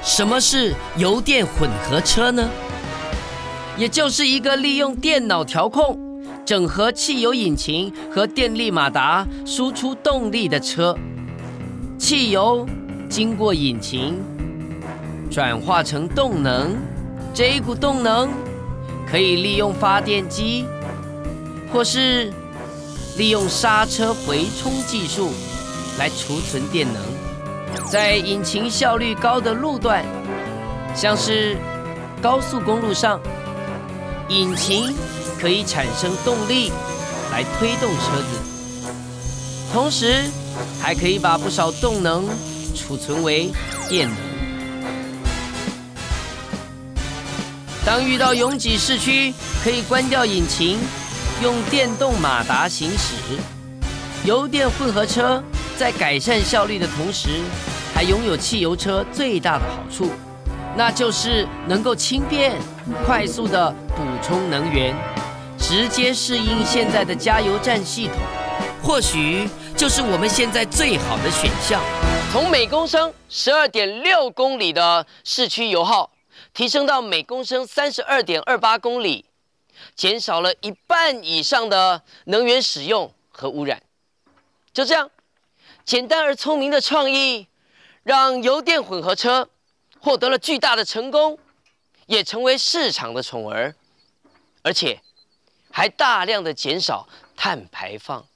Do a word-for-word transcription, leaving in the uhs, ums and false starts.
什么是油电混合车呢？也就是一个利用电脑调控、整合汽油引擎和电力马达输出动力的车。汽油经过引擎转化成动能，这一股动能可以利用发电机，或是利用刹车回冲技术来储存电能。在引擎效率高的路段，像是高速公路上，引擎可以产生动力来推动车子，同时还可以把不少动能储存为电能。当遇到拥挤市区，可以关掉引擎，用电动马达行驶。油电混合车在改善效率的同时，还拥有汽油车最大的好处，那就是能够轻便、快速地补充能源，直接适应现在的加油站系统，或许就是我们现在最好的选项。从每公升十二点六公里的市区油耗，提升到每公升三十二点二八公里，减少了一半以上的能源使用和污染。就这样，简单而聪明的创意，让油电混合车获得了巨大的成功，也成为市场的宠儿，而且还大量的减少碳排放。